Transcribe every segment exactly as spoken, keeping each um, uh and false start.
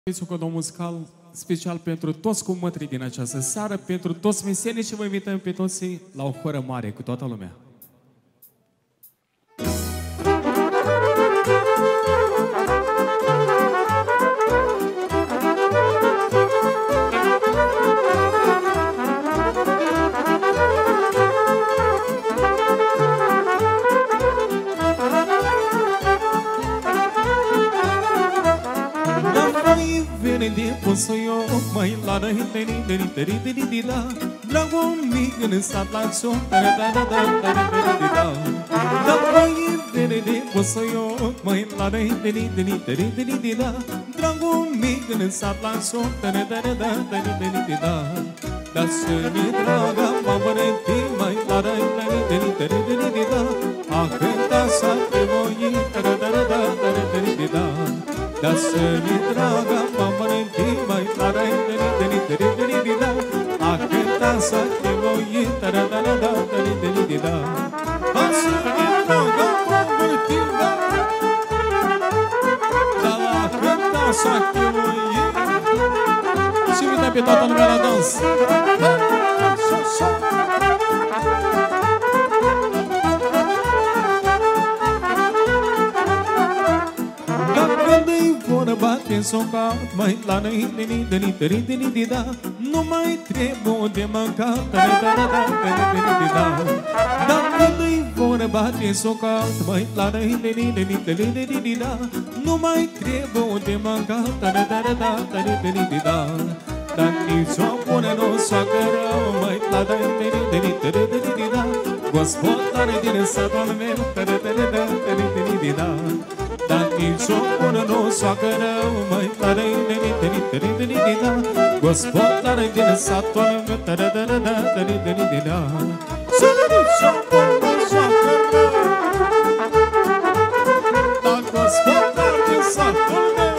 Este un cadou muzical special pentru toți cumătrii din această seară, pentru toți mesenii și vă invităm pe toți la o horă mare cu toată lumea. De poso eu mai la da deri deri deri deri deri da dragul mic în sat la țo da da da da deri deri da da mai vene de poso eu mai la da deri deri deri deri da dragul mic în sat la țo da da da da deri deri da da să mi draga mamă te mai la da deri deri deri da a cânta să te voi da da da da deri deri da da să mi draga mamă mai la da deri deri deri da a cânta să te voi da da da da deri deri da a să mi draga mamă te mai da a cânta să te voi și uite pe toată lumea la dans. Bate soca, mai la nei deni deni deni deni da, nu mai trebuie de mâncat, da da da da deni deni da. Dacă nu-i vor bate soca, mai la nei deni deni deni deni da, nu mai trebuie de mâncat, da da da da deni deni da. Dar nici o bună nu s-a cărău, mai la nei deni deni deni da, gospodare din satul meu, da da da da deni deni da. Dar nici o bună nu s-a cărău, mai tare deni deni deni deni da, gospodare din satul meu, da da da da deni deni da. Să nici o bună s-a cărău, dar gospodare din satul meu,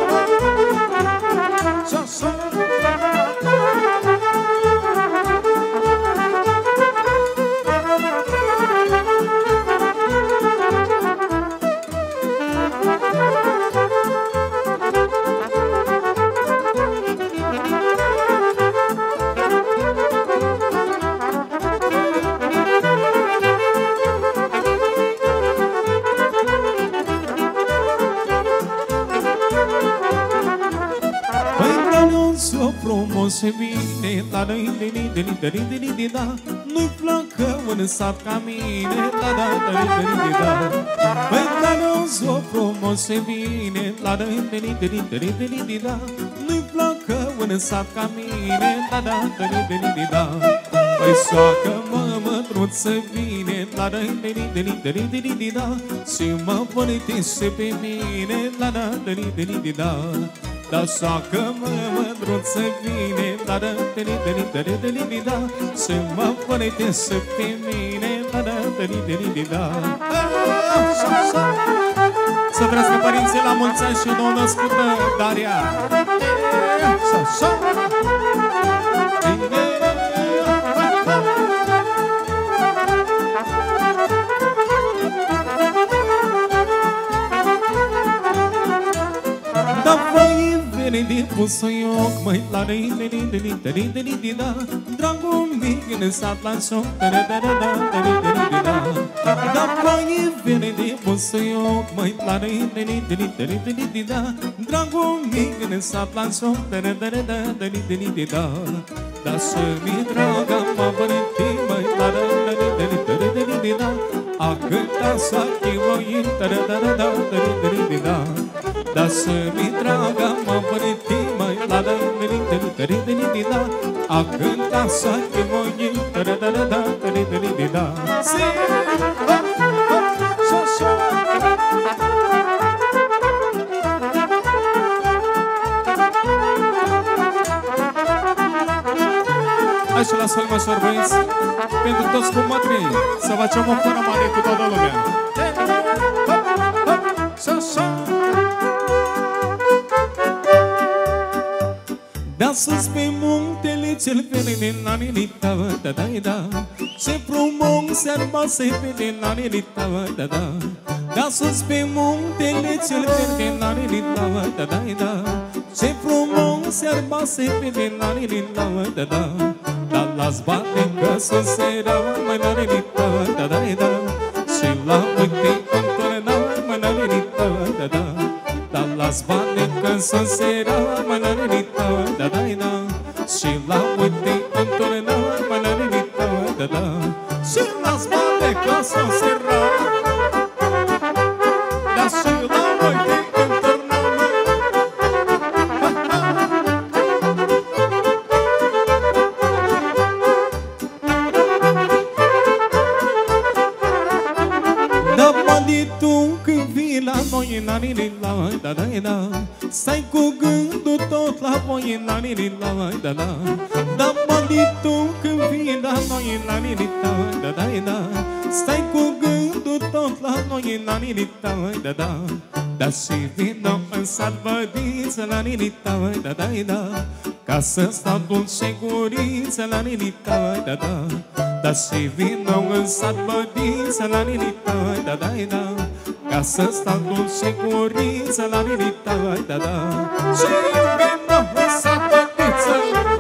să-să se vine la deni deni deni deni deni da, nu-i placă un sat ca mine, la da deni deni da. Păi care-o zi-o frumos se vine la deni deni deni deni deni da, nu-i placă un sat ca mine, la da deni deni da. Păi soacă-mă mătruț să vine la deni deni deni deni deni da, și mă părătește pe mine, la da deni deni da. Da soacă-mă mătruț să vine, la da deni deni deni deni da, și mă părătește pe mine, la da deni deni da. Să trăiască părinții la mulți ani și nou născută Daria. Da voi vene de poso eu mai la deni deni deni deni deni da, dragul mic în sat la soc, da da da da deni deni da. Da voi vene de poso eu mai la deni deni deni deni deni da, dragul mic în sat la soc, da da da da deni deni da. Da să-mi draga mamă te mai la deni deni deni deni da, a cânta să te voi da da da da deni deni da. Da să-mi draga mamă te mai la deni deni deni deni da, a cânta să te voi da da da da deni deni da. Hai și la sol măsori, băieți, pentru toți cumătrii, să facem o horă mare cu toată lumea. Da sus pe muntele cel verde la nenita, da da da, ce frumos iarba se vede la nenita, da da. Da sus pe muntele cel verde la nenita, da da da, ce frumos se arbase pe din la din la da da. Dar las bate că s-o sera mă la din da da da. Și la uite contorna mă la din da da. Dar las bate că s-o sera mă la din da da da. Și la uite contorna mă la din da da. Și las bate că s-o sera. Dar și la uite contorna la ni la da da da. Stai cu gândul tot la voi la ni la da da. Da banditul când vii la noi la ni la da da da. Stai cu gândul tot la noi la ni la da da. Da și vino în salvădiță la ni la da da da. Ca să stau dulce guriță la ni la da da. Da și vino în salvădiță la ni la da da da. Ca să stau dulce guriță la nirita, da, da. Și vino în salvădiță,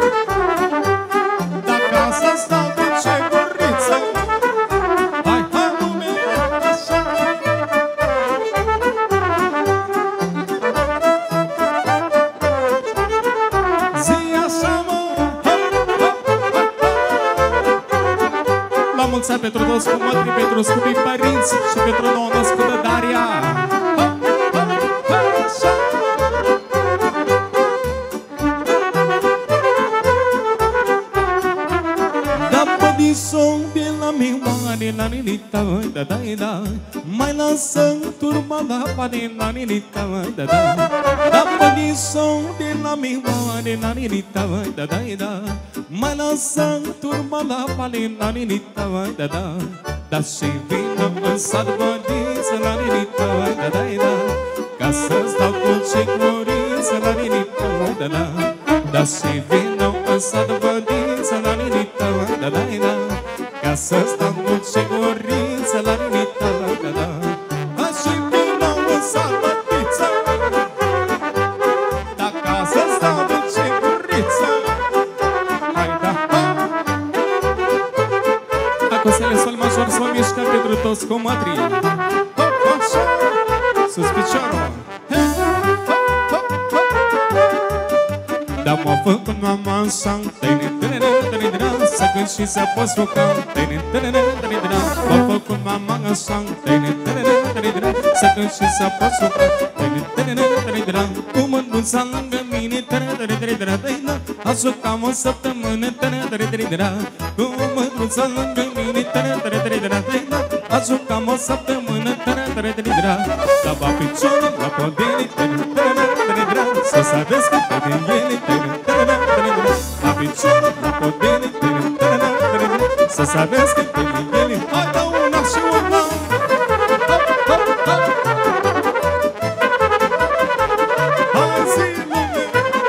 da, ca să stau dulce guriță. Hai, hai, lume, așa. Zi așa, mă, ha, ha, ha, ha. La mulți ani pentru toți cumătrii, pentru scumbii părinți și pentru nouă născută Daria. De la mioare la nilita, da da da. Mai lasă turma la pane la nilita, da da. Da pădi son de la mioare la nilita, da da da. Mai lasă turma la pane la nilita, da da. Da și vină în salvădiță la nilita, da da da. Ca să stau dulce gloriță la nilita, da da. Da și vină în salvădiță la nilita, da da da. Ca să stau dulce guriță la nilita, da da. Da și vină în salvădiță, da, ca să stau dulce guriță. Hai, da, ha! Acosele sol major s-o mișcă pentru toți comadrii. Hop, așa! Sus piciorul! Da m-a făcut mama așa, să cânt și să poți ruca. M-a făcut mama așa, să cânt și să poți ruca. Cu mândruța lângă mine, a jucat o săptămână. Cu mândruța lângă mine, a jucat o săptămână. Da ba piciorul la podele, să s-a descăpat din ele. La piciorul la podele, să s-a descăpat din ele. Hai da una și una. Hai zi lume.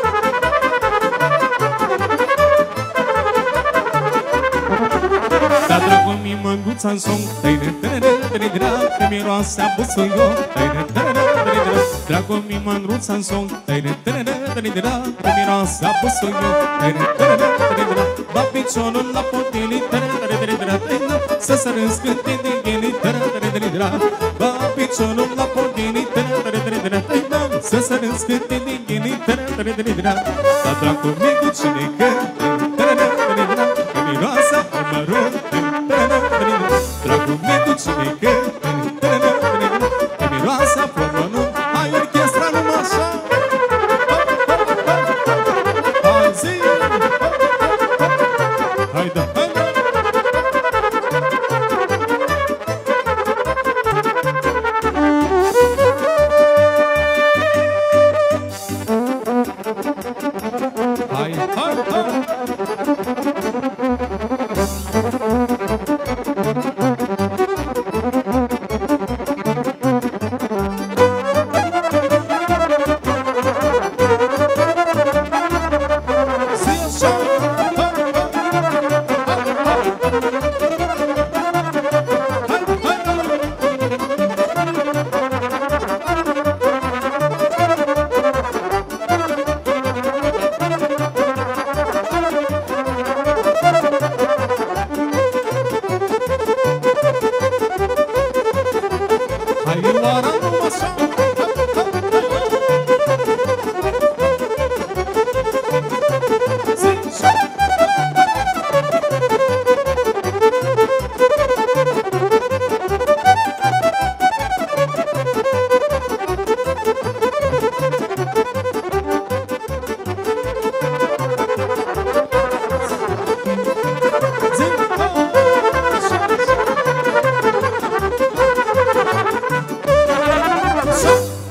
Da dragul mi mândruța-n son, că miroase-a busuioc. Dragul mi mândruța-n son, că miroase-a busuioc. Ba piciorul la podele, să se răscânte din ele. Ba piciorul la podele, să se răscânte din ele. Da dragul mi cu cine cântă, că miroase-a pămărul. Dragul mi cu cine cântă, că miroase-a pămărul. Hai orchestra numai așa. Hai zi. Hai da, hai da. Hai, hai, hai. inimioara, nu așa